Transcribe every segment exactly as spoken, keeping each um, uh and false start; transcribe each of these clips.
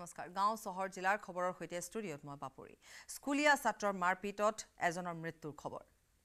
নমস্কাৰ গাঁও চহৰ জিলাৰ খবৰৰ হৈতে ষ্টুডিঅত মই বাপুৰি স্কুলীয়া ছাত্ৰৰ মাৰপিটত এজনৰ মৃত্যুৰ খবৰ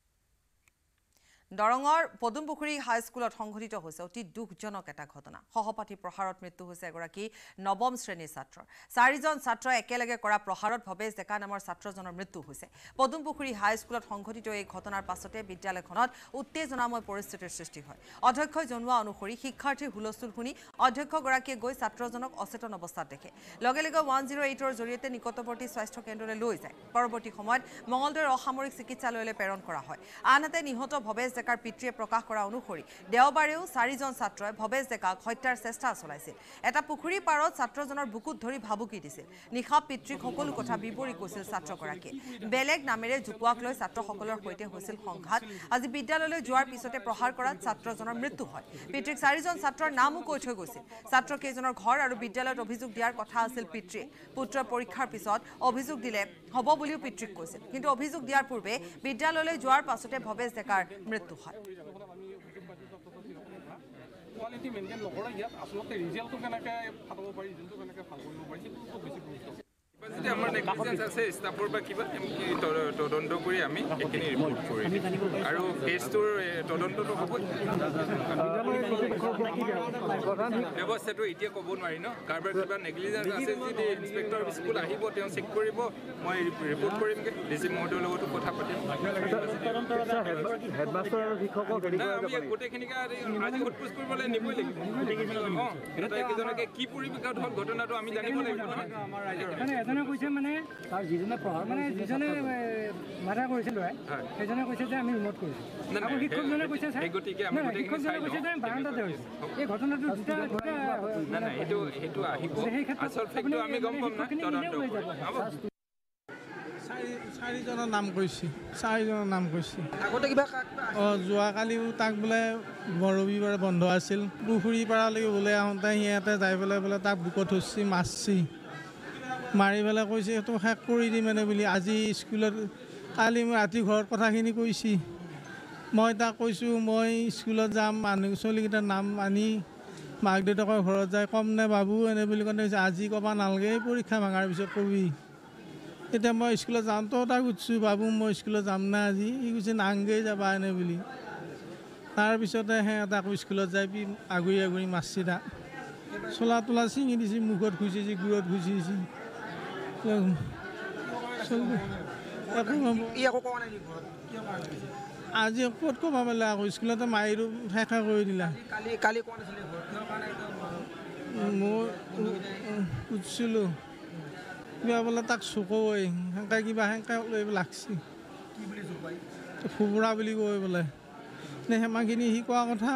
দৰঙৰ পদুমপুখুৰী হাই স্কুলত সংঘটিত হৈছে অতি দুখজনক এটা ঘটনা সহপাঠী প্ৰহাৰত মৃত্যু হৈছে এগৰাকী নৱম শ্ৰেণীৰ ছাত্ৰৰ চাৰিজন ছাত্ৰ একেলগে কৰা প্ৰহাৰত ভৱেশ ডেকা নামৰ ছাত্ৰজনৰ মৃত্যু হৈছে পদুমপুখুৰী হাই স্কুলত সংঘটিত এই ঘটনাৰ পাছতে বিদ্যালয়খনত উত্তেজনাময় পৰিস্থিতিৰ সৃষ্টি হয় অধ্যক্ষই জনোৱা অনুসৰি শিক্ষাৰ্থীৰ হুলস্থুল শুনি অধ্যক্ষগৰাকীয়ে গৈ ছাত্ৰজনক অচেতন অৱস্থাত দেখে লগে লগে ওৱান জিৰ' এইটৰ জৰিয়তে নিকটৱৰ্তী স্বাস্থ্য কেন্দ্ৰলৈ লৈ যায় পৰৱৰ্তী সময়ত মঙলদৈৰ অসামৰিক চিকিৎসালয়লৈ প্ৰেৰণ কৰা হয় আনহাতে নিহত ভৱেশ ডেকাৰ পিতৃয়ে প্ৰকাশ কৰা অনুসৰি দেওবাৰেও চাৰিজন ছাত্ৰই ভৱেশ ডেকাক হত্যাৰ চেষ্টা চলাইছিল এটা পুখুৰী পাৰত ছাত্ৰজনৰ বুকুত ধৰি ভাবুকি দিছিল নিশা পিতৃক সকলো কথা বিৱৰি কৈছিল ছাত্ৰগৰাকীয়ে বেলেগ নামেৰে জুপুৱাক লৈ ছাত্ৰসকলৰ সৈতে হৈছিল সংঘাত আজি বিদ্যালয়লৈ যোৱাৰ পিছতে প্ৰহাৰ কৰাত ছাত্ৰজনৰ মৃত্যু হয় পিতৃক চাৰিজন ছাত্ৰৰ নামো কৈ থৈ গৈছিল ছাত্ৰকেইজনৰ ঘৰ আৰু বিদ্যালয়ত অভিযোগ দিয়াৰ কথা আছিল পিতৃয়ে পুত্ৰৰ পৰীক্ষাৰ পিছত অভিযোগ দিলে হ'ব বুলিও পিতৃক কৈছিল কিন্তু অভিযোগ দিয়াৰ পূৰ্বে বিদ্যালয়লৈ যোৱাৰ পাছতে ভৱেশ ডেকাৰ মৃত্যু হয় কোৱালিটি মেইনটেইন নকৰা ইয়াত আচলতে ৰিজাল্টটো কেনেকৈ ফাটাব পাৰি ৰিজাল্টটো কেনেকৈ ভাল কৰিব পাৰি সেইটো বেছি গুৰুত্ব যদি আমাৰ নেগলিজেন্স আছে ষ্টাফৰ বা কিবা তদন্ত কৰি আমি এইখিনি ৰিপৰ্ট কৰিম আৰু কেছটোৰ তদন্তটো হ'ব ব্যৱস্থাটো এতিয়া ক'ব নোৱাৰি ন কাৰোবাৰ কিবা নেগলিজেন্স আছে যদি ইনস্পেক্টৰ স্কুল আহিব তেওঁ চেক কৰিব মই ৰিপৰ্ট কৰিমগৈ ডিচি মহোদয়ৰ লগতো কথা পাতিম আমি গোটেইখিনিকে আজি সোধপোছ কৰিবলৈ নিবই লাগিব অঁ কেইজনকে কি পৰিৱেশত হ'ল ঘটনাটো আমি জানিব লাগিব নহয় আমাৰ ৰাইজৰ এজনে কৈছে মানে তাৰ যিজনে প্ৰহাৰ মানে যিজনে মাৰা কৰিছিল সেইজনে কৈছে যে আমি ৰিমোট কৰিছোঁ আৰু শিক্ষকজনে কৈছে গতিকে আমি শিক্ষকজনে কৈছে যে বাৰাণ্ডাতে হৈছে এই ঘটনাটো দুটা দুটা নাই নাই সেইটো সেইটো আহিব আচল ফেক্টটো আমি গম পাম না তদন্ত চাৰিজনৰ নাম কৈছে চাৰিজনৰ নাম কৈছে আগতে কিবা অঁ যোৱাকালিও তাক বোলে ৰবিবাৰে বন্ধ আছিল পুখুৰী পাৰালৈকে বোলে আহোঁতে সিহঁতে যাই পেলাই বোলে তাক বুকত ধৰিছে মাৰছি মাৰি পেলাই কৈছে সেইটো শেষ কৰি দিম মানে বুলি আজি স্কুলত কালি মই ৰাতি ঘৰত কথাখিনি কৈছে মই তাক কৈছোঁ মই স্কুলত যাম মানুহ ছোৱালীকেইটাৰ নাম আনি মাক দেউতাকৰ ঘৰত যায় কম নে বাবু এনে বুলি কওঁতে কৈছে আজি ক'ব নালাগে পৰীক্ষা ভাঙাৰ পিছত কবি এতিয়া মই স্কুলত যাওঁতেও তাক সুধিছোঁ বাবু মই স্কুলত যাম না আজি ই কৈছে নাংগেই যাবা এনে বুলি তাৰপিছতে সিহঁতে আকৌ স্কুলত যাই পি আগুৰি আগুৰি মাৰছি তাক চোলা তোলা ছিঙি দিছে মুখত খুচিছে গুৰত খুচিছে আজি ক'ত ক'ব পাৰিলে আকৌ স্কুলতে মাৰিলোঁ শেষা কৰি দিলা মই সুধিছিলোঁ কিবা বোলে তাক চুকই সেনেকৈ কিবা সেনেকৈ লৈ লাগছি ফুবুৰা বুলি কৈ বোলে নে সেমাখিনি সি কোৱা কথা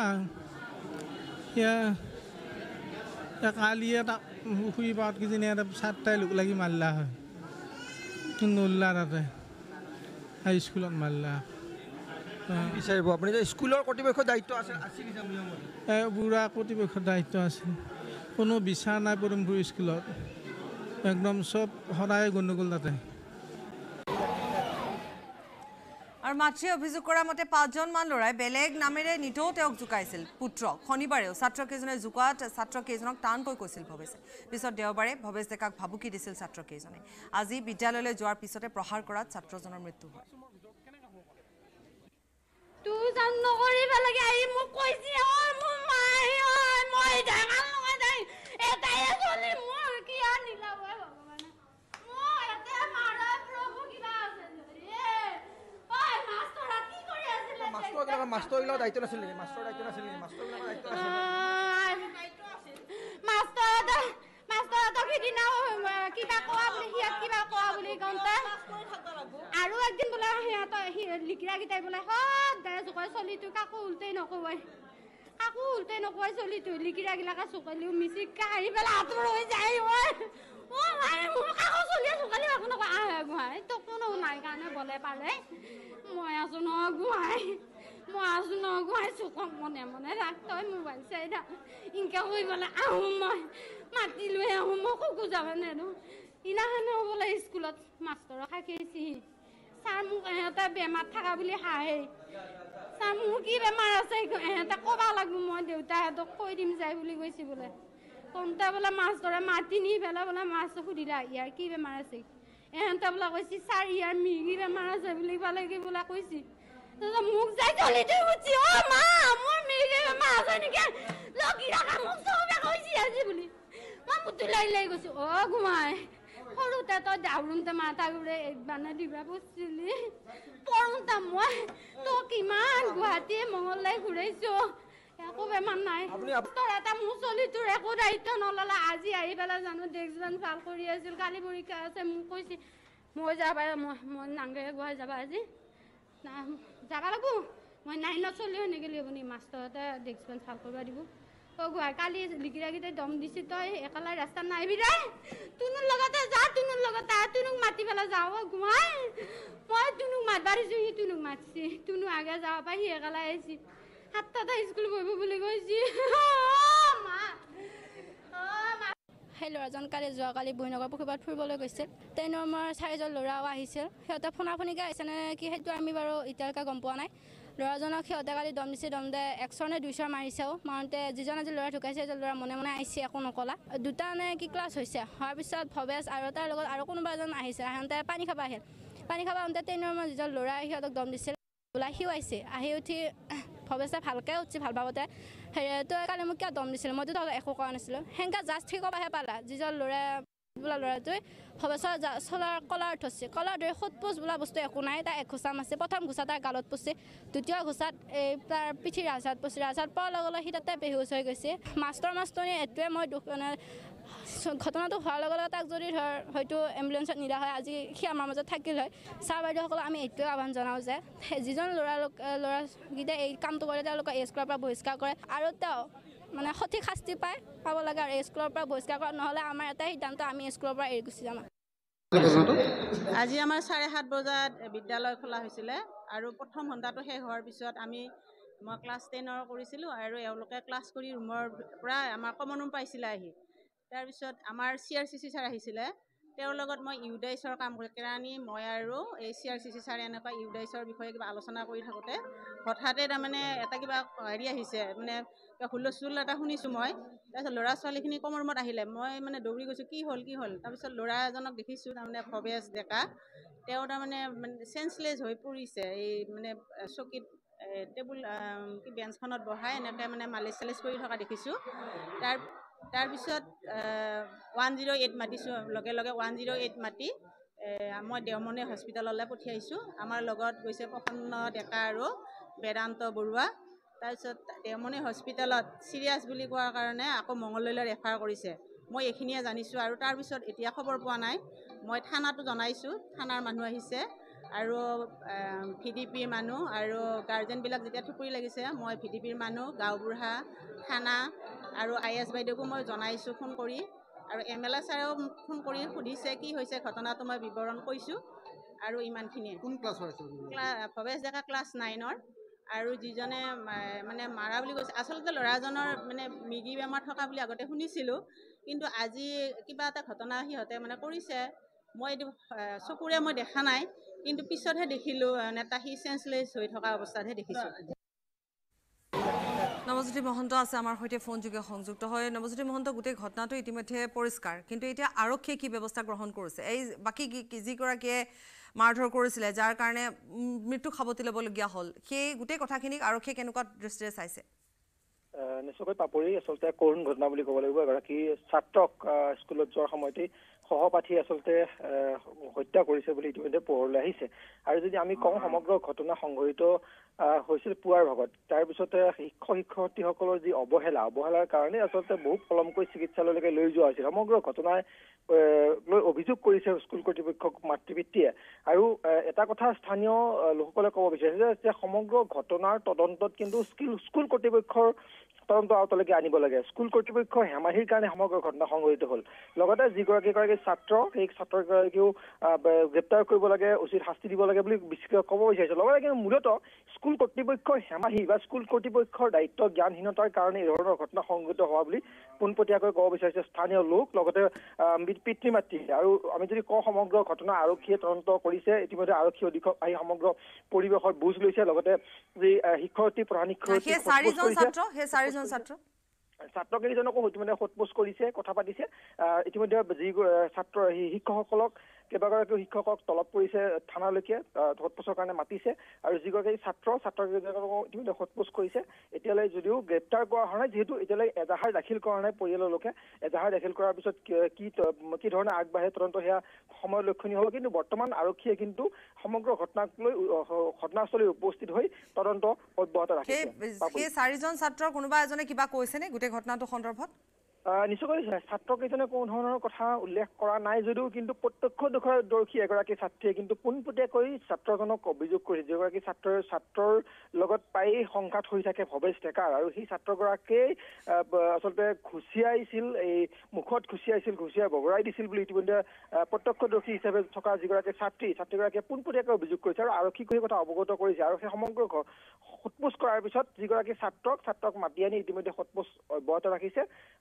এতিয়া কালিয়ে তাক পুখুৰী পাৰত কিজানি এটা চাৰিটাই লোক লাগি মাৰিলা হয় নল্লা তাতে হাইস্কুলত মাৰিলা বিচাৰিব আপুনি যে স্কুলৰ কৰ্তৃপক্ষৰ দায়িত্ব আছে এই বুঢ়া কৰ্তৃপক্ষৰ দায়িত্ব আছে কোনো বিচাৰ নাই পদুমপুৰ স্কুলত একদম চব সদায় গণ্ডগোল তাতে আৰু মাতৃয়ে অভিযোগ কৰা মতে পাঁচজনমান ল'ৰাই বেলেগ নামেৰে নিতৌ তেওঁক জোকাইছিল পুত্ৰক শনিবাৰেও ছাত্ৰকেইজনে জোকোৱাত ছাত্ৰকেইজনক টানকৈ কৈছিল ভৱেশে পিছত দেওবাৰে ভৱেশ ডেকাক ভাবুকি দিছিল ছাত্ৰকেইজনে আজি বিদ্যালয়লৈ যোৱাৰ পিছতে প্ৰহাৰ কৰাত ছাত্ৰজনৰ মৃত্যু হয় মাষ্টৰবিলাকৰ দায়িত্ব নাছিল নেকি মাষ্টৰ দায়িত্ব নাছিল নেকি মাষ্টৰবিলাকৰ দায়িত্ব আৰু একদিন বোলে সিহঁতৰ লিকিৰাকেইটাই বোলে সদায় জোকাই চলিটো কাকো উল্টাই নকয় কাকো উল্টাই নকয় চলিটো লিকিৰাগিলাকে চকলিও মিচিককে হাৰি পেলাই আঁতৰ হৈ যায় মোৰ কাকো চলিয়ে চকালি একো নকয় আহে গুৱাই তোক কোনো নাই কাৰণে বলে পালে মই আছো ন গুৱাই মই আছো ন গুৱাই চুকক মনে মনে ৰাখ তই মোবাইল চাই থাক ইনকে হৈ বোলে আহোঁ মই মাতি লৈ আহোঁ মই কুকু যাব নেৰো ইনাখানে বোলে স্কুলত মাষ্টৰক শাকিছি ছাৰ মোক এহেঁতে বেমাৰ থকা বুলি হাঁহে ছাৰ মোৰ কি বেমাৰ আছে এহেঁতে ক'বা লাগিব মই দেউতাহঁতক কৈ দিম যায় বুলি কৈছে বোলে কোনটা বোলে মাছ ধৰে মাতি নি পেলাই বোলে মাছ সুধিলা ইয়াৰ কি বেমাৰ আছে এহেঁতে বোলে কৈছি ছাৰ ইয়াৰ মিৰ্গি বেমাৰ আছে বুলি পালে কি বোলে কৈছি মোক যাই চলি থৈ গুচি অ মা মোৰ মিৰ্গি বেমাৰ আছে নেকি লগি ৰাখা মোক চবে কৈছি আজি বুলি মই মুতুলাই লাই গৈছো অ ঘুমাই সৰুতে তই দাউৰোঁতে মাথা ঘূৰে মানে দিবা বস্তিলি পঢ়োঁতে মই তই কিমান গুৱাহাটী মংগলদৈ ঘূৰাইছো একো বেমাৰ নাই তোৰ এটা মোৰ চলিটোৰ একো দায়িত্ব নললা আজি আহি পেলাই জানো ডেস্কবেন ভাল কৰি আছিল কালি পৰীক্ষা আছে মোক কৈছে মই যাবা মই মই নাংগে গুৱাহাটী যাবা আজি যাবা লাগব মই নাইনত চলি হৈ নেগেলি আপুনি মাষ্টৰতে ডেস্কবেন ভাল কৰিব দিব অ গুৱাহাটী কালি লিকিৰাকেইটাই দম দিছে তই একেলাই ৰাস্তাত নাহিবি দে তুনুৰ লগতে যা তুনুৰ লগতে তুনুক মাতি পেলাই যাওঁ গুৱাই মই তুনুক মাতবা দিছোঁ সি তুনুক মাতিছে তুনু আগে যাব পাই সি একেলাই আহিছে সাতটাতে স্কুল বহিব বুলি কৈছে সেই ল'ৰাজন কালি যোৱাকালি বৈনগৰ পুখুৰীপাৰত ফুৰিবলৈ গৈছিল তেই নম্বৰ চাৰিজন ল'ৰাও আহিছিল সিহঁতে ফোনা ফোনিকৈ আহিছে নে কি সেইটো আমি বাৰু এতিয়ালৈকে গম পোৱা নাই ল'ৰাজনক সিহঁতে কালি দম দিছে দম দে একশৰ নে দুইশৰ মাৰিছেও মাৰোঁতে যিজন আজি ল'ৰা ঢুকাইছে এজন ল'ৰা মনে মনে আহিছে একো নকলা দুটা নে কি ক্লাছ হৈছে হোৱাৰ পিছত ভৱেশ আৰু তাৰ লগত আৰু কোনোবা এজন আহিছে সিহঁতে পানী খাব আহিল পানী খাব আহোঁতে তেই নম্বৰ যিজন ল'ৰাই সিহঁতক দম দিছিল ওলাই সিও আহিছে আহি উঠি ভৱেশে ভালকৈ উঠি ভাল পাবতে হেৰি তই কালি মোক কিয় দম দিছিল মইতো তহঁতক একো কৰা নাছিলোঁ সেনেকৈ জাষ্ট ঠিক হ'বহে পালা যিজন ল'ৰা বোলা ল'ৰাটোৱে ভৱেশৰ চলাৰ কলাৰ থৈছে কলাৰ ধৰি সোধ পোছ বোলা বস্তু একো নাই তাৰ এক ঘোচা মাছে প্ৰথম ঘোচা তাৰ গালত পৰছে দ্বিতীয় ঘোচাত এই তাৰ পিঠিৰ ৰাজহাত পৰছে ৰাজহাত পৰাৰ লগে লগে সি তাতে বেহুচ হৈ গৈছে মাষ্টৰ মাষ্টৰী এইটোৱে মই দুখ মানে ঘটনাটো হোৱাৰ লগে লগে তাক যদি ধৰ হয়তো এম্বুলেঞ্চত নিলা হয় আজি সি আমাৰ মাজত থাকিল হয় ছাৰ বাইদেউসকলক আমি এইটোৱে আহ্বান জনাওঁ যে যিজন ল'ৰা ল'ৰাকেইটাই এই কামটো কৰে তেওঁলোকক এই স্কুলৰ পৰা বহিষ্কাৰ কৰে আৰু তেওঁ মানে সঠিক শাস্তি পায় পাব লাগে আৰু এই স্কুলৰ পৰা বহিষ্কাৰ কৰা নহ'লে আমাৰ এটাই সিদ্ধান্ত আমি স্কুলৰ পৰা এৰি গুচি যাম আজি আমাৰ চাৰে সাত বজাত বিদ্যালয় খোলা হৈছিলে আৰু প্ৰথম ঘণ্টাটো শেষ হোৱাৰ পিছত আমি মই ক্লাছ টেনৰ কৰিছিলোঁ আৰু এওঁলোকে ক্লাছ কৰি ৰুমৰ পৰা আমাৰ কমন ৰুম পাইছিলে আহি তাৰপিছত আমাৰ C R C C sir আহিছিলে তেওঁৰ লগত মই ইউডাইছৰ কাম কৰি কেৰাণী মই আৰু এই চি আৰ চি চি ছাৰে এনেকুৱা ইউডাইছৰ বিষয়ে কিবা আলোচনা কৰি থাকোঁতে হঠাতে তাৰমানে এটা কিবা হেৰি আহিছে মানে হুলস্থুল এটা শুনিছোঁ মই তাৰপিছত ল'ৰা ছোৱালীখিনি কমৰ ৰুমত আহিলে মই মানে দৌৰি গৈছোঁ কি হ'ল কি হ'ল তাৰপিছত ল'ৰা এজনক দেখিছোঁ তাৰমানে ভৱেশ ডেকা তেওঁ তাৰমানে চেঞ্চলেছ হৈ পৰিছে এই মানে চকীত টেবুল কি বেঞ্চখনত বহাই এনেকৈ মানে মালিচ চালিচ কৰি থকা দেখিছোঁ তাৰ তাৰপিছত ওৱান জিৰ' এইট মাতিছোঁ লগে লগে ওৱান জিৰ' এইট মাতি মই দেওমনি হস্পিটেললৈ পঠিয়াইছোঁ আমাৰ লগত গৈছে প্ৰসন্ন ডেকা আৰু বেদান্ত বৰুৱা তাৰপিছত দেওমনি হস্পিটেলত চিৰিয়াছ বুলি কোৱাৰ কাৰণে আকৌ মংগলদৈলৈ ৰেফাৰ কৰিছে মই এইখিনিয়ে জানিছোঁ আৰু তাৰপিছত এতিয়া খবৰ পোৱা নাই মই থানাটো জনাইছোঁ থানাৰ মানুহ আহিছে আৰু ভি ডি পিৰ মানুহ আৰু গাৰ্জেনবিলাক যেতিয়া থুপুৰি লাগিছে মই ভি ডি পিৰ মানুহ গাঁওবুঢ়া থানা আৰু আই এছ বাইদেউকো মই জনাইছোঁ ফোন কৰি আৰু এম এল এ ছাৰেও ফোন কৰি সুধিছে কি হৈছে ঘটনাটো মই বিৱৰণ কৈছোঁ আৰু ইমানখিনিয়ে কোন ক্লাছৰ ভৱেশ ডেকা ক্লাছ নাইনৰ আৰু যিজনে মানে মাৰা বুলি কৈছে আচলতে ল'ৰাজনৰ মানে মিৰ্গি বেমাৰ থকা বুলি আগতে শুনিছিলোঁ কিন্তু আজি কিবা এটা ঘটনা সিহঁতে মানে কৰিছে মই এইটো চকুৰে মই দেখা নাই কিন্তু পিছতহে দেখিলোঁ নেতা সি চেঞ্চলেছ হৈ থকা অৱস্থাতহে দেখিছোঁ নৱজ্যোতি মহন্ত আছে আমাৰ সৈতে ফোনযোগে সংযুক্ত হয় নৱজ্যোতি মহন্ত গোটেই ঘটনাটো ইতিমধ্যে পৰিষ্কাৰ কিন্তু এতিয়া আৰক্ষীয়ে কি ব্যৱস্থা গ্ৰহণ কৰিছে এই বাকী যিগৰাকীয়ে মাৰধৰ কৰিছিলে যাৰ কাৰণে মৃত্যু খাবতি ল'বলগীয়া হ'ল সেই গোটেই কথাখিনিক আৰক্ষীয়ে কেনেকুৱা দৃষ্টিৰে চাইছে নিশ্চয়কৈ পাপৰি আচলতে কৰুণ ঘটনা বুলি ক'ব লাগিব এগৰাকী ছাত্ৰক স্কুলত যোৱাৰ সময়তে সহপাঠী আচলতে হত্যা কৰিছে বুলি ইতিমধ্যে পোহৰলৈ আহিছে আৰু যদি আমি কওঁ সমগ্ৰ ঘটনা সংঘটিত হৈছিল পুৱাৰ ভাগত তাৰপিছতে শিক্ষক শিক্ষয়িত্ৰীসকলৰ যি অৱহেলা অৱহেলাৰ কাৰণে আচলতে বহু পলমকৈ চিকিৎসালয়লৈকে লৈ যোৱা হৈছিল সমগ্ৰ ঘটনাই লৈ অভিযোগ কৰিছে স্কুল কৰ্তৃপক্ষক মাতৃপিতৃয়ে আৰু এটা কথা স্থানীয় লোকসকলে ক'ব বিচাৰিছে যে সমগ্ৰ ঘটনাৰ তদন্তত কিন্তু স্কুল স্কুল কৰ্তৃপক্ষৰ তদন্ত আওতালৈকে আনিব লাগে স্কুল কৰ্তৃপক্ষৰ হেমাহিৰ কাৰণে সমগ্ৰ ঘটনা সংঘটিত হ'ল লগতে যিগৰাকী গৰাকী ছাত্ৰ সেই ছাত্ৰগৰাকীও গ্ৰেপ্তাৰ কৰিব লাগে উচিত শাস্তি দিব লাগে বুলি ক'ব বিচাৰিছে লগতে কিন্তু মূলতঃ স্কুল কৰ্তৃপক্ষৰ হেমাহি বা স্কুল কৰ্তৃপক্ষৰ দায়িত্ব জ্ঞানহীনতাৰ কাৰণে এই ধৰণৰ ঘটনা সংঘটিত হোৱা বুলি পোনপটীয়াকৈ ক'ব বিচাৰিছে স্থানীয় লোক লগতে পিতৃ মাতৃ আৰু আমি যদি কওঁ সমগ্ৰ ঘটনা আৰক্ষীয়ে তদন্ত কৰিছে ইতিমধ্যে আৰক্ষী অধীক্ষক আহি সমগ্ৰ পৰিৱেশৰ বুজ লৈছে লগতে যি শিক্ষয়িত্ৰী প্ৰধান শিক্ষয়িত্ৰী ছাত্ৰকেইজনকো মানে সোধপোছ কৰিছে কথা পাতিছে ইতিমধ্যে যি ছাত্ৰ শিক্ষকসকলক কেইবাগৰাকীও শিক্ষকক তলব কৰিছে থানালৈকে সোধপোছৰ কাৰণে মাতিছে আৰু যিগৰাকী ছাত্ৰ ছাত্ৰকেইজনকো ইতিমধ্যে সোধপোছ কৰিছে এতিয়ালৈ যদিও গ্ৰেপ্তাৰ কৰা হোৱা নাই যিহেতু এতিয়ালৈ এজাহাৰ দাখিল কৰা নাই পৰিয়ালৰ লোকে এজাহাৰ দাখিল কৰাৰ পিছত কি কি ধৰণে আগবাঢ়ে তদন্ত সেয়া সময় লক্ষণীয় হ'ব কিন্তু বৰ্তমান আৰক্ষীয়ে কিন্তু সমগ্ৰ ঘটনাক লৈ ঘটনাস্থলীত উপস্থিত হৈ তদন্ত অব্যাহত ৰাখিছে সেই চাৰিজন ছাত্ৰৰ কোনোবা এজনে কিবা কৈছেনে গোটেই ঘটনাটো সন্দৰ্ভত নিশ্চয়কৈ ছাত্ৰকেইজনে কোনো ধৰণৰ কথা উল্লেখ কৰা নাই যদিও কিন্তু প্ৰত্যক্ষদৰ্শী এগৰাকী ছাত্ৰীয়ে কিন্তু পোনপটীয়াকৈ ছাত্ৰজনক অভিযোগ কৰিছে যিগৰাকী ছাত্ৰৰ ছাত্ৰৰ লগত প্ৰায়ে সংঘাত হৈ থাকে ভৱেশ ডেকাৰ আৰু সেই ছাত্ৰগৰাকীয়ে আচলতে ঘুচিয়াইছিল এই মুখত ঘুচিয়াইছিল ঘুচিয়াই বগৰাই দিছিল বুলি ইতিমধ্যে প্ৰত্যক্ষদৰ্শী হিচাপে থকা যিগৰাকী ছাত্ৰী ছাত্ৰীগৰাকীয়ে পোনপটীয়াকৈ অভিযোগ কৰিছে আৰু আৰক্ষীক সেই কথা অৱগত কৰিছে আৰু সেই সমগ্ৰ সোধপোছ কৰাৰ পিছত যিগৰাকী ছাত্ৰক ছাত্ৰক মাতি আনি ইতিমধ্যে সোধপোছ অব্যাহত ৰাখিছে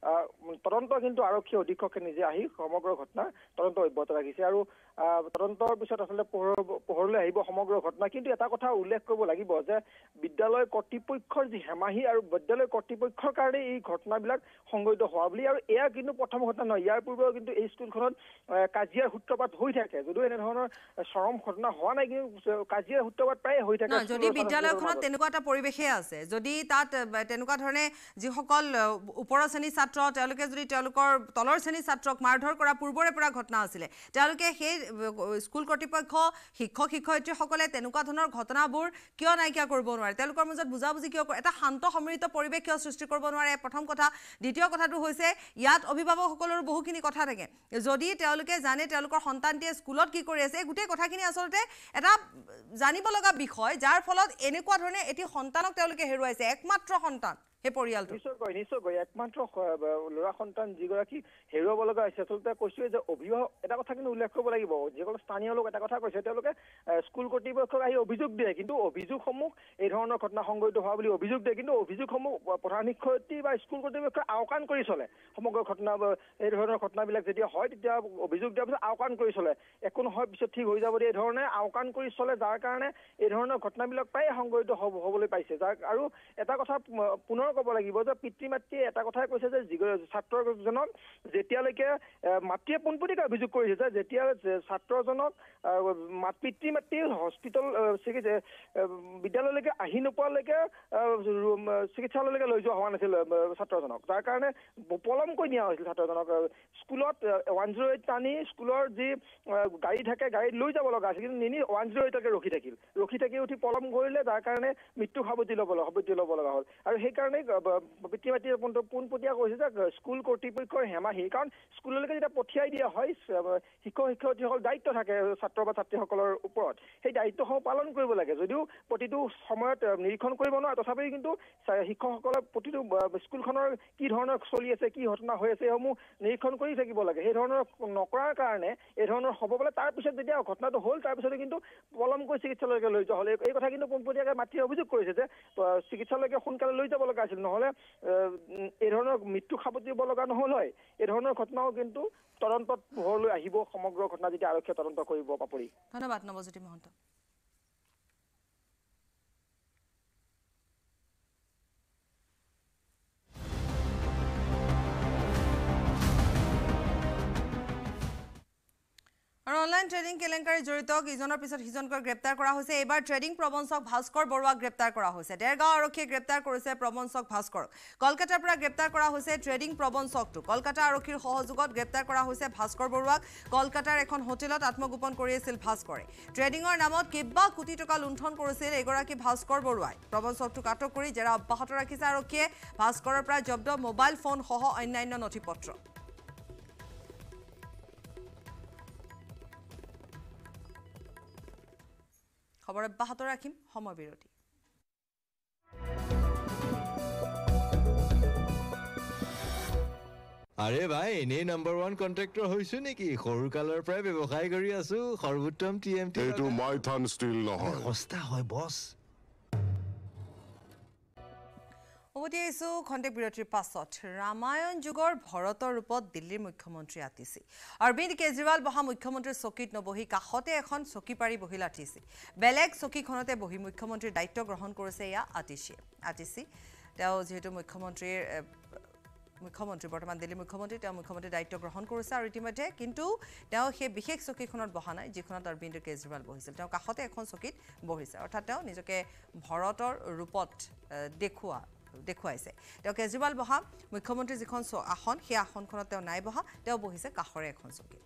তদন্ত কিন্তু আৰক্ষী অধীক্ষকে নিজে আহি সমগ্ৰ ঘটনা তদন্ত অব্যাহত ৰাখিছে আৰু তদন্তৰ পিছত আচলতে পোহৰলৈ আহিব সমগ্ৰ ঘটনা কিন্তু এটা কথা উল্লেখ কৰিব লাগিব যে বিদ্যালয় কৰ্তৃপক্ষৰ যি হেমাহি আৰু বিদ্যালয় কৰ্তৃপক্ষৰ কাৰণে এই ঘটনাবিলাক সংঘটিত হোৱা বুলি আৰু এয়া কিন্তু প্ৰথম ঘটনা নহয় ইয়াৰ পূৰ্বেও কিন্তু এই স্কুলখনত কাজিয়াৰ সূত্ৰপাত হৈ থাকে যদিও এনেধৰণৰ চৰম ঘটনা হোৱা নাই কিন্তু কাজিয়াৰ সূত্ৰপাত প্ৰায় হৈ থাকে যদি বিদ্যালয়খনত তেনেকুৱা এটা পৰিৱেশে আছে যদি তাত তেনেকুৱা ধৰণে যিসকল ওপৰৰ শ্ৰেণীৰ ছাত্ৰ তেওঁলোকে যদি তেওঁলোকৰ তলৰ শ্ৰেণীৰ ছাত্ৰক মাৰধৰ কৰা পূৰ্বৰে পৰা ঘটনা আছিলে তেওঁলোকে সেই স্কুল কৰ্তৃপক্ষ শিক্ষক শিক্ষয়িত্ৰীসকলে তেনেকুৱা ধৰণৰ ঘটনাবোৰ কিয় নাইকিয়া কৰিব নোৱাৰে তেওঁলোকৰ মাজত বুজাবুজি কিয় এটা শান্ত সমৃদ্ধ পৰিৱেশ কিয় সৃষ্টি কৰিব নোৱাৰে প্ৰথম কথা দ্বিতীয় কথাটো হৈছে ইয়াত অভিভাৱকসকলৰো বহুখিনি কথা থাকে যদি তেওঁলোকে জানে তেওঁলোকৰ সন্তানটিয়ে স্কুলত কি কৰি আছে গোটেই কথাখিনি আচলতে এটা জানিব লগা বিষয় যাৰ ফলত এনেকুৱা ধৰণে এটি সন্তানক তেওঁলোকে হেৰুৱাইছে একমাত্ৰ সন্তান সেই পৰিয়ালটো নিশ্চয়কৈ নিশ্চয়কৈ একমাত্ৰ ল'ৰা সন্তান যিগৰাকী হেৰুৱাব লগা হৈছে আচলতে কৈছোৱে যে অভিভাৱক এটা কথা কিন্তু উল্লেখ কৰিব লাগিব যিসকল স্থানীয় লোক এটা কথা কৈছে তেওঁলোকে স্কুল কৰ্তৃপক্ষক আহি অভিযোগ দিয়ে কিন্তু অভিযোগসমূহ এই ধৰণৰ ঘটনা সংঘটিত হোৱা বুলি অভিযোগ দিয়ে কিন্তু অভিযোগসমূহ প্ৰধান শিক্ষয়িত্ৰী বা স্কুল কৰ্তৃপক্ষই আওকাণ কৰি চলে সমগ্ৰ ঘটনা এই ধৰণৰ ঘটনাবিলাক যেতিয়া হয় তেতিয়া অভিযোগ দিয়াৰ পিছত আওকাণ কৰি চলে একো নহয় পিছত ঠিক হৈ যাব এই ধৰণে আওকাণ কৰি চলে যাৰ কাৰণে এই ধৰণৰ ঘটনাবিলাক প্ৰায় সংঘটিত হ'বলৈ পাইছে যাৰ আৰু এটা কথা পুনৰ ক'ব লাগিব যে পিতৃ মাতৃয়ে এটা কথাই কৈছে যে ছাত্ৰজনক যেতিয়ালৈকে মাতৃয়ে পোনপটীয়াকৈ অভিযোগ কৰিছে যে যেতিয়া ছাত্ৰজনক পিতৃ মাতৃ হস্পিটেল বিদ্যালয়লৈকে আহি নোপোৱালৈকে চিকিৎসালয়লৈকে লৈ যোৱা হোৱা নাছিল ছাত্ৰজনক যাৰ কাৰণে পলমকৈ নিয়া হৈছিল ছাত্ৰজনক স্কুলত ওৱান জিৰ' এইট টানি স্কুলৰ যি গাড়ী থাকে গাড়ীত লৈ যাব লগা আছিল কিন্তু নিনি ওৱান জিৰ' এইটলৈকে ৰখি থাকিল ৰখি থাকি উঠি পলম কৰিলে যাৰ কাৰণে মৃত্যু সাৱটি ল'ব সাৱটি ল'ব লগা হ'ল আৰু সেইকাৰণে পিতৃ মাতৃয়ে পোনপটীয়া কৈছে যে স্কুল কৰ্তৃপক্ষৰ হেমাহি কাৰণ স্কুললৈকে যেতিয়া পঠিয়াই দিয়া হয় শিক্ষক শিক্ষয়িত্ৰীসকল দায়িত্ব থাকে ছাত্ৰ বা ছাত্ৰীসকলৰ ওপৰত সেই দায়িত্বসমূহ পালন কৰিব লাগে যদিও প্ৰতিটো সময়ত নিৰীক্ষণ কৰিব নোৱাৰে তথাপিও কিন্তু শিক্ষকসকলে প্ৰতিটো স্কুলখনৰ কি ধৰণৰ চলি আছে কি ঘটনা হৈ আছে সেইসমূহ নিৰীক্ষণ কৰি থাকিব লাগে সেই ধৰণৰ নকৰাৰ কাৰণে এই ধৰণৰ হ'ব বোলে তাৰপিছত যেতিয়া ঘটনাটো হ'ল তাৰপিছতে কিন্তু পলমকৈ চিকিৎসালয়লৈকে লৈ যোৱা হ'ল এই কথা কিন্তু পোনপটীয়াকৈ মাতৃয়ে অভিযোগ কৰিছে যে চিকিৎসালয়লৈকে সোনকালে লৈ যাব লগা আছিল নহ'লে এই ধৰণৰ মৃত্যু সাৱটিব লগা নহ'ল হয় এই ধৰণৰ ঘটনাও কিন্তু তদন্তত পোহৰলৈ আহিব সমগ্ৰ ঘটনা যেতিয়া আৰক্ষীয়ে তদন্ত কৰিব পাপৰি ধন্যবাদ নৱজ্যোতি মহন্ত আৰু অনলাইন ট্ৰেডিং কেলেংকাৰী জড়িত ইজনৰ পিছত সিজনকৈ গ্ৰেপ্তাৰ কৰা হৈছে এইবাৰ ট্ৰেডিং প্ৰবঞ্চক ভাস্কৰ বৰুৱাক গ্ৰেপ্তাৰ কৰা হৈছে দেৰগাঁও আৰক্ষীয়ে গ্ৰেপ্তাৰ কৰিছে প্ৰবঞ্চক ভাস্কৰক কলকাতাৰ পৰা গ্ৰেপ্তাৰ কৰা হৈছে ট্ৰেডিং প্ৰবঞ্চকটো কলকাতা আৰক্ষীৰ সহযোগত গ্ৰেপ্তাৰ কৰা হৈছে ভাস্কৰ বৰুৱাক কলকাতাৰ এখন হোটেলত আত্মগোপন কৰি আছিল ভাস্কৰে ট্ৰেডিঙৰ নামত কেইবা কোটি টকা লুণ্ঠন কৰিছিল এগৰাকী ভাস্কৰ বৰুৱাই প্ৰবঞ্চকটোক আটক কৰি জেৰা অব্যাহত ৰাখিছে আৰক্ষীয়ে ভাস্কৰৰ পৰা জব্দ মোবাইল ফোন সহ অন্যান্য নথি পত্ৰ খবৰ অব্যাহত ৰাখিম সময় বিৰতি আৰে ভাই এনে নাম্বাৰ ওৱান কন্ট্ৰেক্টৰ হৈছো নেকি সৰু কালৰ পৰাই ব্যৱসায় কৰি আছো সৰ্বোত্তম টিএমটি এইটো মাইথান ষ্টিল নহয় সস্তা হয় বছ উভতি আহিছো খন্তেক বিৰতিৰ পাছত ৰামায়ণ যুগৰ ভৰতৰ ৰূপত দিল্লীৰ মুখ্যমন্ত্ৰী আতিছি অৰবিন্দ কেজৰিৱাল বহা মুখ্যমন্ত্ৰীৰ চকীত নবহি কাষতে এখন চকী পাৰি বহিল আতিছি বেলেগ চকীখনতে বহি মুখ্যমন্ত্ৰীৰ দায়িত্ব গ্ৰহণ কৰিছে ইয়া আতিছি আতিছি তেওঁ যেহেতু মুখ্যমন্ত্ৰীৰ মুখ্যমন্ত্ৰী বৰ্তমান দিল্লী মুখ্যমন্ত্ৰী তেওঁ মুখ্যমন্ত্ৰী দায়িত্ব গ্ৰহণ কৰিছে আৰু ইতিমধ্যে কিন্তু তেওঁ সেই বিশেষ চকীখনত বহা নাই যিখনত অৰবিন্দ কেজৰিৱাল বহিছিল তেওঁ কাষতে এখন চকীত বহিছে অৰ্থাৎ তেওঁ নিজকে ভৰতৰ ৰূপত দেখুওৱা দেখুৱাইছে তেওঁ কেজৰিৱাল বহা মুখ্যমন্ত্ৰী যিখন আসন সেই আসনখনত তেওঁ নাই বহা তেওঁ বহিছে কাষৰে এখন চকীত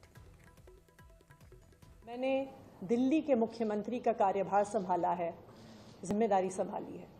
मैंने दिल्ली के मुख्यमंत्री का कार्यभार संभाला है जिम्मेदारी संभाली है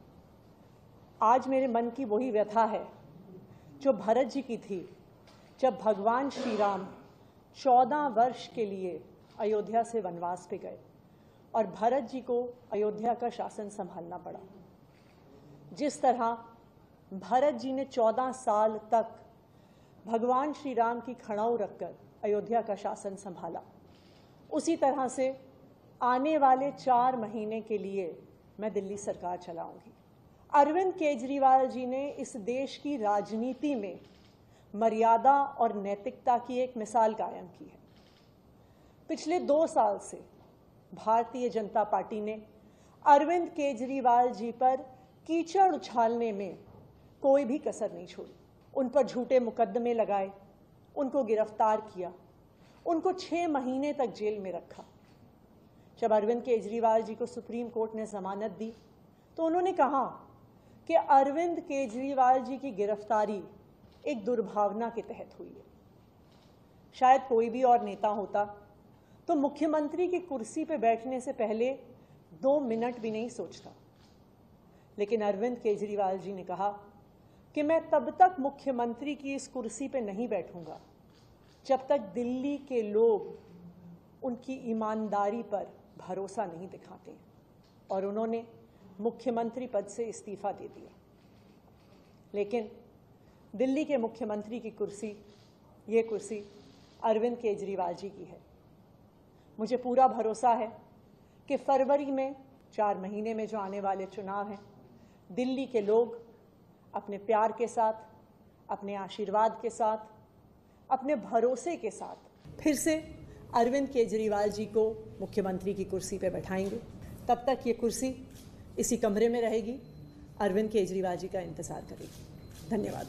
आज मेरे मन की वही व्यथा है जो भरत जी की थी जब भगवान श्री राम चौदह वर्ष के लिए अयोध्या से वनवास पे गए और भरत जी को अयोध्या का शासन संभालना पड़ा जिस तरह भरत जी ने चौदह साल तक भगवान श्री राम की खड़ाऊ रखकर अयोध्या का शासन संभाला उसी तरह से आने वाले चार महीने के लिए मैं दिल्ली सरकार चलाऊंगी अरविंद केजरीवाल जी ने इस देश की राजनीति में मर्यादा और नैतिकता की एक मिसाल कायम की है पिछले दो साल से भारतीय जनता पार्टी ने अरविंद केजरीवाल जी पर कीचड़ उछालने में कोई भी कसर नहीं छोड़ी उन पर झूठे मुकदमे लगाए उनको गिरफ्तार किया उनको छः महीने तक जेल में रखा जब अरविंद केजरीवाल जी को सुप्रीम कोर्ट ने जमानत दी तो उन्होंने कहा कि अरविंद केजरीवाल जी की गिरफ्तारी एक दुर्भावना के तहत हुई है शायद कोई भी और नेता होता तो मुख्यमंत्री की कुर्सी पर बैठने से पहले दो मिनट भी नहीं सोचता लेकिन अरविंद केजरीवाल जी ने कहा कि मैं तब तक मुख्यमंत्री की इस कुर्सी पर नहीं बैठूंगा जब तक दिल्ली के लोग उनकी ईमानदारी पर भरोसा नहीं दिखाते और उन्होंने मुख्यमंत्री पद से इस्तीफा दे दिया लेकिन दिल्ली के मुख्यमंत्री की कुर्सी ये कुर्सी अरविंद केजरीवाल जी की है मुझे पूरा भरोसा है कि फरवरी में चार महीने में जो आने वाले चुनाव हैं दिल्ली के लोग अपने प्यार के साथ अपने आशीर्वाद के साथ अपने भरोसे के साथ फिर से अरविंद केजरीवाल जी को मुख्यमंत्री की कुर्सी पर बैठाएंगे तब तक ये कुर्सी इसी कमरे में रहेगी अरविंद केजरीवाल जी का इंतजार करेगी धन्यवाद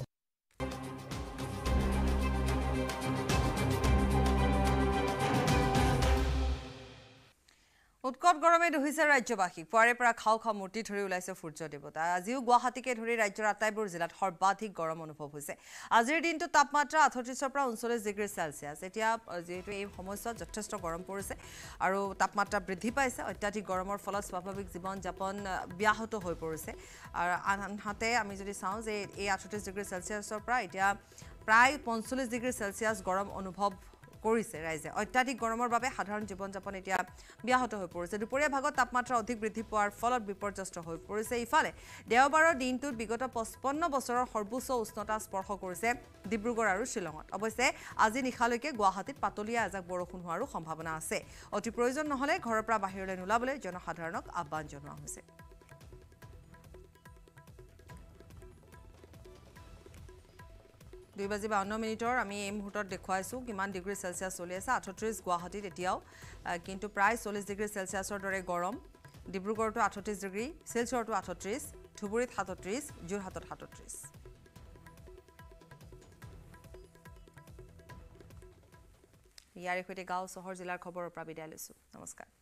উৎকট গৰমে দহিছে ৰাজ্যবাসীক পুৱাৰে পৰা খাও খাও মূৰ্তি ধৰি ওলাইছে সূৰ্য দেৱতা আজিও গুৱাহাটীকে ধৰি ৰাজ্যৰ আটাইবোৰ জিলাত সৰ্বাধিক গৰম অনুভৱ হৈছে আজিৰ দিনটো তাপমাত্ৰা আঠত্ৰিশৰ পৰা ঊনচল্লিশ ডিগ্ৰী চেলচিয়াছ এতিয়া যেহেতু এই সময়ছোৱাত যথেষ্ট গৰম পৰিছে আৰু তাপমাত্ৰা বৃদ্ধি পাইছে অত্যাধিক গৰমৰ ফলত স্বাভাৱিক জীৱন যাপন ব্যাহত হৈ পৰিছে আৰু আনহাতে আমি যদি চাওঁ যে এই আঠত্ৰিশ ডিগ্ৰী চেলচিয়াছৰ পৰা এতিয়া প্ৰায় পঞ্চল্লিশ ডিগ্ৰী চেলচিয়াছ গৰম অনুভৱ কৰিছে ৰাইজে অত্যাধিক গৰমৰ বাবে সাধাৰণ জীৱন যাপন এতিয়া ব্যাহত হৈ পৰিছে দুপৰীয়া ভাগত তাপমাত্ৰা অধিক বৃদ্ধি পোৱাৰ ফলত বিপৰ্যস্ত হৈ পৰিছে ইফালে দেওবাৰৰ দিনটোত বিগত পঁচপন্ন বছৰৰ সৰ্বোচ্চ উষ্ণতা স্পৰ্শ কৰিছে ডিব্ৰুগড় আৰু শ্বিলঙত অৱশ্যে আজি নিশালৈকে গুৱাহাটীত পাতলীয়া এজাক বৰষুণ হোৱাৰো সম্ভাৱনা আছে অতি প্ৰয়োজন নহলে ঘৰৰ পৰা বাহিৰলৈ নোলাবলৈ জনসাধাৰণক আহ্বান জনোৱা হৈছে দুই বাজি বাৱন্ন মিনিটৰ আমি এই মুহূৰ্তত দেখুৱাইছো কিমান ডিগ্ৰী চেলচিয়াছ চলি আছে আঠত্ৰিশ গুৱাহাটীত এতিয়াও কিন্তু প্ৰায় চল্লিশ ডিগ্ৰী চেলচিয়াছৰ দৰে গৰম ডিব্ৰুগড়তো আঠত্ৰিশ ডিগ্ৰী শিলচৰতো আঠত্ৰিশ ধুবুৰীত সাতত্ৰিশ যোৰহাটত সাতত্ৰিশ ইয়াৰে সৈতে গাঁও চহৰ জিলাৰ খবৰৰ পৰা বিদায় লৈছো নমস্কাৰ